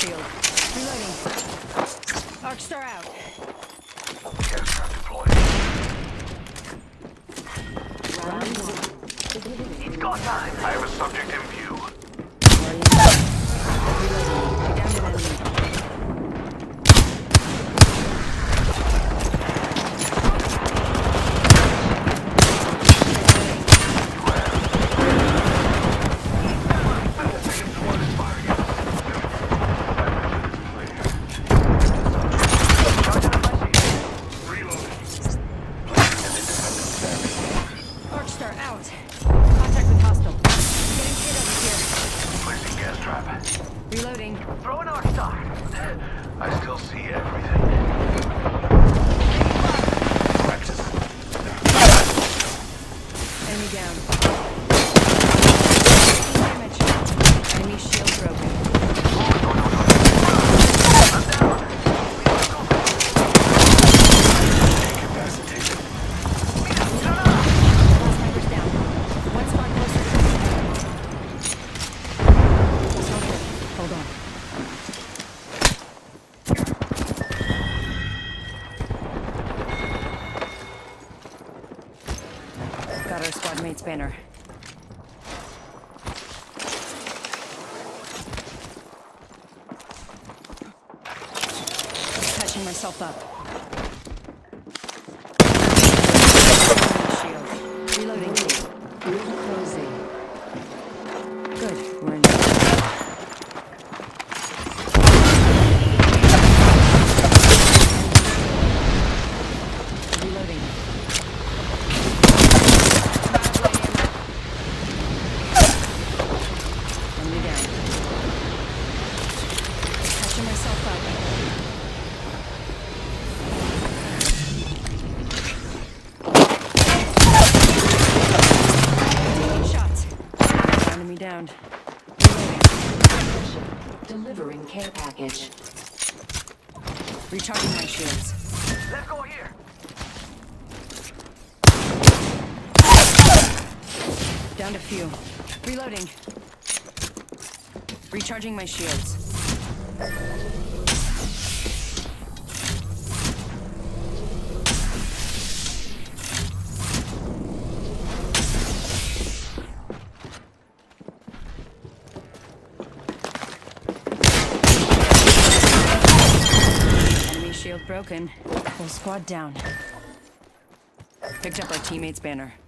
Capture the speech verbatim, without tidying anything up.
shield. Reloading. Arcstar out. Gas trap deployed. Round one. He's got time. I have a subject in view. Reloading. Down to enemy. Arcstar out. Contact with hostile. Getting hit over here. Placing gas trap. Reloading. Throw an Arcstar. I still see everything. Practice. Enemy down. Damage. Enemy shield broken. I'm down. Incapacitated. Sniper's down. One spawn closer. Soldier, hold on. Got our squad mate's banner. Patching myself up. Shield. Reloading. Closing. Good. We're in. Reloading. Enemy down. Patching myself up. Shots. Enemy down. Delivering care package. Recharging my shields. Let's go here. Down to few. Reloading. Recharging my shields. Enemy shield broken. Whole squad down. Picked up our teammate's banner.